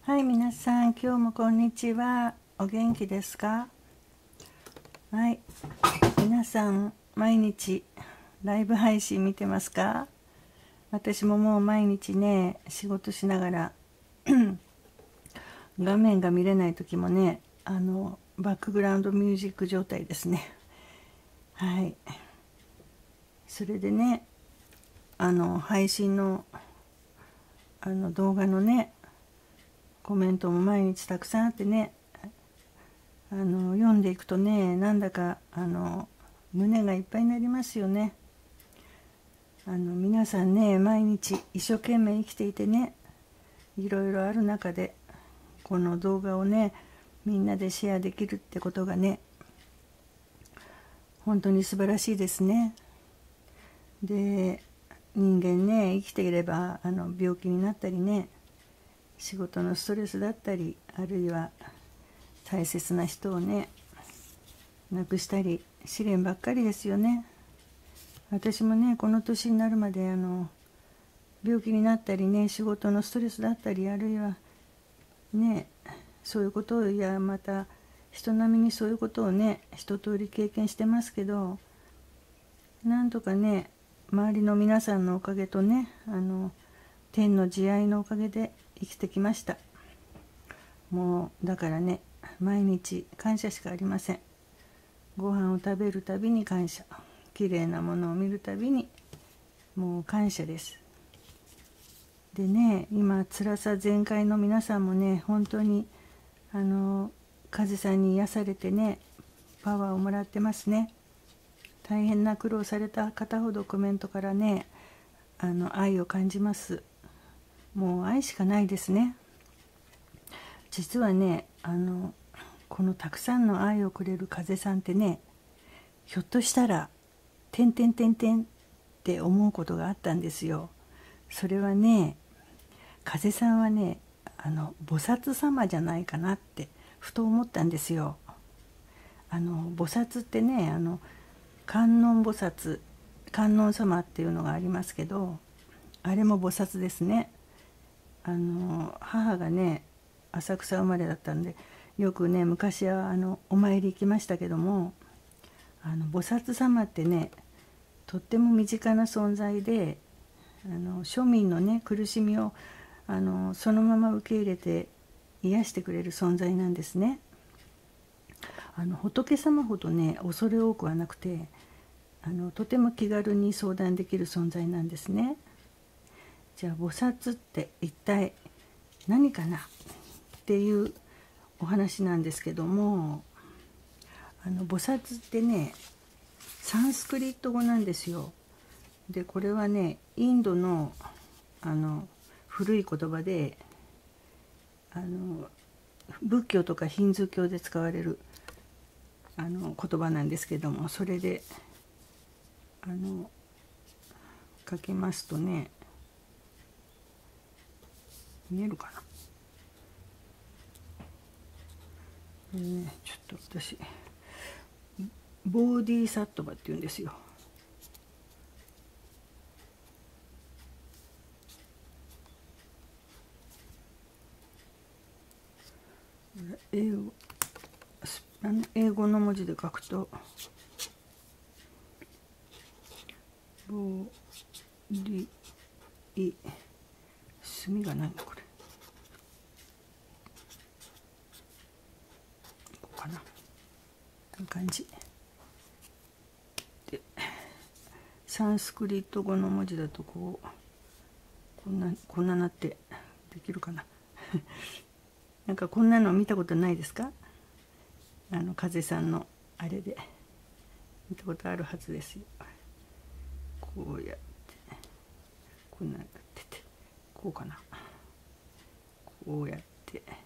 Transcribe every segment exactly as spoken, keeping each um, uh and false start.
はい、皆さん、今日もこんにちは。お元気ですか？はい、皆さん、毎日ライブ配信見てますか？私ももう毎日ね、仕事しながら画面が見れない時もね、あのバックグラウンドミュージック状態ですね。はい、それでね、あの配信のあの動画のね、コメントも毎日たくさんあってね、あの読んでいくとね、なんだかあの胸がいっぱいになりますよね。あの皆さんね、毎日一生懸命生きていてね、いろいろある中でこの動画をね、みんなでシェアできるってことがね、本当に素晴らしいですね。で、人間ね、生きていればあの病気になったりね、仕事のストレスだったり、あるいは大切な人をね亡くしたり、試練ばっかりですよね。私もね、この年になるまであの病気になったりね、仕事のストレスだったり、あるいはね、そういうことを、いやまた人並みにそういうことをね、一通り経験してますけど、なんとかね、周りの皆さんのおかげとね、あの天の慈愛のおかげで生きてきました。もうだからね、毎日感謝しかありません。ご飯を食べるたびに感謝、綺麗なものを見るたびにもう感謝です。でね、今辛さ全開の皆さんもね、本当にあの風さんに癒されてね、パワーをもらってますね。大変な苦労された方ほどコメントからね、あの愛を感じます。もう愛しかないですね。実はね、あのこのたくさんの愛をくれる風さんってね、ひょっとしたら「てんてんてんてん」って思うことがあったんですよ。それはね、風さんはね、あの菩薩様じゃないかなってふと思ったんですよ。あの菩薩ってね、あの観音菩薩、観音様っていうのがありますけど、あれも菩薩ですね。あの母がね、浅草生まれだったんで、よくね昔はあのお参り行きましたけども、あの菩薩様ってね、とっても身近な存在で、あの庶民のね苦しみをあのそのまま受け入れて癒してくれる存在なんですね。あの仏様ほどね恐れ多くはなくて、あのとても気軽に相談できる存在なんですね。じゃあ菩薩って一体何かなっていうお話なんですけども、あの菩薩ってね、サンスクリット語なんですよ。でこれはね、インドのあの古い言葉で、あの仏教とかヒンズー教で使われるあの言葉なんですけども、それであの書きますとね、見えるかな。これね、ちょっと私ボーディーサットバっていうんですよ。英語あの英語の文字で書くとボーディー、墨がないのこれ、こうかな、こういう感じで、サンスクリット語の文字だとこうこんなこんななってできるかななんかこんなの見たことないですか？あの風さんのあれで見たことあるはずですよ。こうやってこんなになってて、こうかな、こうやってこ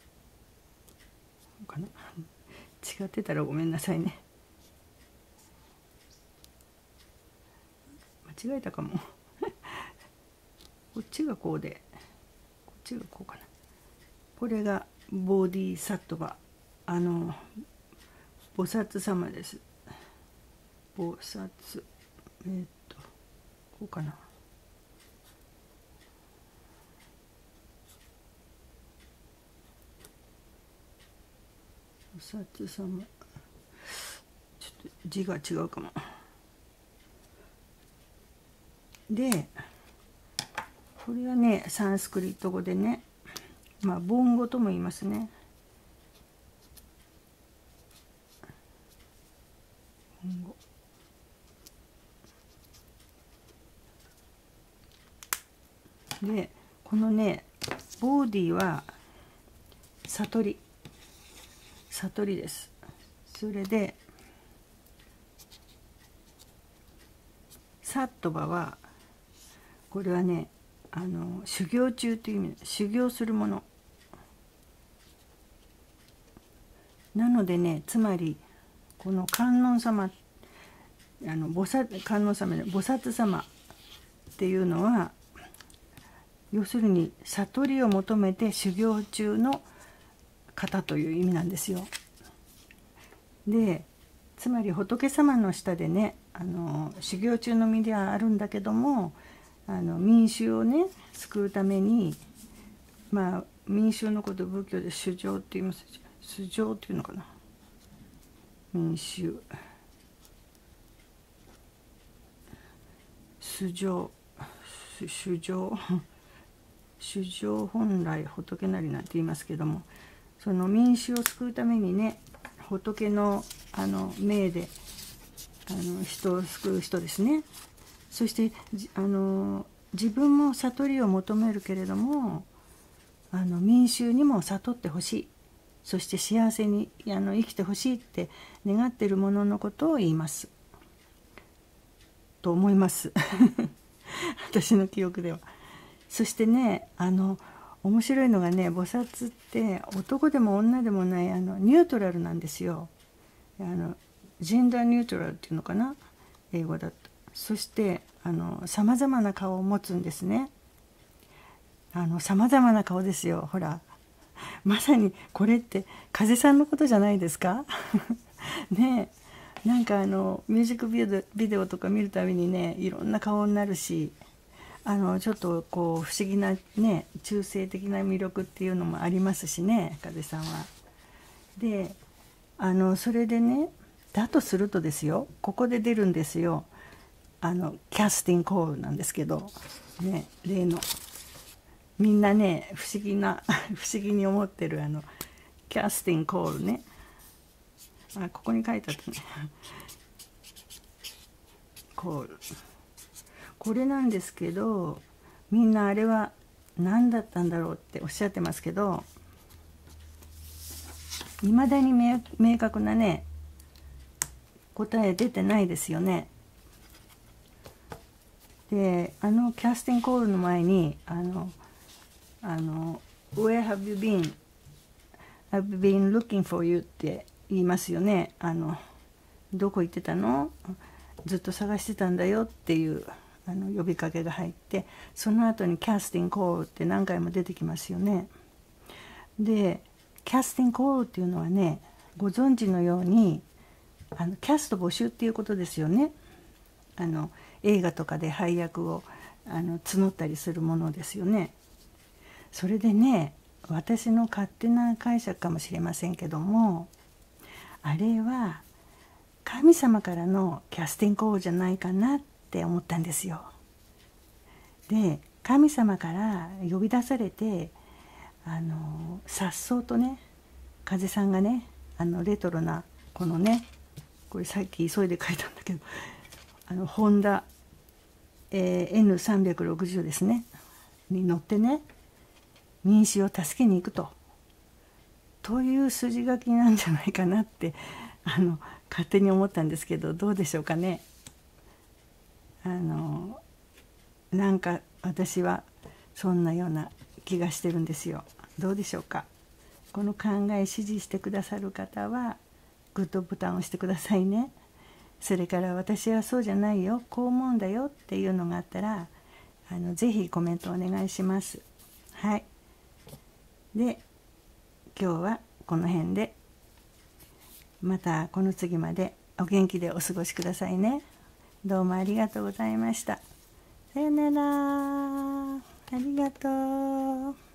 うかな、違ってたらごめんなさいね、間違えたかもこっちがこうでこっちがこうかな。これがボディサットバ、あの菩薩様です。菩薩、えー、っとこうかな、 菩薩様、ちょっと字が違うかも。でこれはねサンスクリット語でね、まあ梵語とも言いますね。梵語で、このねボーディは悟り、悟りです。それでサットバはこれはね、あの修行中という意味、修行するものなのでね、つまりこの観音様、あの菩薩観音様で菩薩様っていうのは、要するに悟りを求めて修行中の方という意味なんですよ。でつまり仏様の下でね、あの修行中の身ではあるんだけども、あの民衆をね救うために、まあ民衆のことを仏教で衆生って言います。衆生っていうのかな、民衆衆生衆生衆生本来仏なりなんて言いますけども、その民衆を救うためにね、仏のあの命であの人を救う人ですね。そしてあの自分も悟りを求めるけれども、あの民衆にも悟ってほしい、そして幸せにあの生きてほしいって願っているもののことを言いますと思います私の記憶では。そしてね、あの面白いのがね、菩薩って男でも女でもない、あのニュートラルなんですよ。あのジェンダーニュートラルっていうのかな、英語だと。そしてさまざまな顔を持つんですね。さまざまな顔ですよ。ほらまさにこれって風さんのことじゃないですかねえ、なんかあのミュージックビデオ、ビデオとか見るたびにね、いろんな顔になるし、あのちょっとこう不思議なね、中性的な魅力っていうのもありますしね、風さんは。であのそれでね、だとするとですよ、ここで出るんですよ、あのキャスティングコールなんですけどね、例のみんなね不思議な不思議に思ってるあのキャスティングコールね、あ、ここに書いてあったねコール、これなんですけど、みんなあれは何だったんだろうっておっしゃってますけど、いまだに明明確なね答え出てないですよね。であのキャスティングコールの前にあのあの Where have you been? I've been looking for you って言いますよね。あのどこ行ってたの？ずっと探してたんだよっていうあの呼びかけが入って、その後にキャスティングコールって何回も出てきますよね。でキャスティングコールっていうのはね、ご存知のようにあのキャスト募集っていうことですよね。あの映画とかで配役をあの募ったりするものですよね。それでね、私の勝手な解釈かもしれませんけども、あれは神様からのキャスティングコールじゃないかなって思ったんですよ。で神様から呼び出されて、あの颯爽とね、風さんがね、あのレトロなこのね、これさっき急いで書いたんだけど、あのホンダ、えー、エヌさんびゃくろくじゅう ですねに乗ってね、民衆を助けに行くとという筋書きなんじゃないかなってあの勝手に思ったんですけど、どうでしょうかね。あのなんか私はそんなような気がしてるんですよ。どうでしょうか。この考え支持してくださる方はグッドボタンを押してくださいね。それから私はそうじゃないよ、こう思うんだよっていうのがあったら、あのぜひコメントお願いします。はい。で今日はこの辺で、またこの次までお元気でお過ごしくださいね。どうもありがとうございました。さよなら。ありがとう。